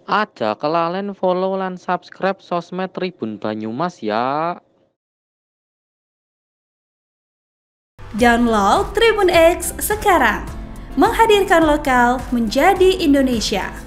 Aja kelalen follow lan subscribe sosmed Tribun Banyumas ya. Download Tribun X sekarang, menghadirkan lokal menjadi Indonesia.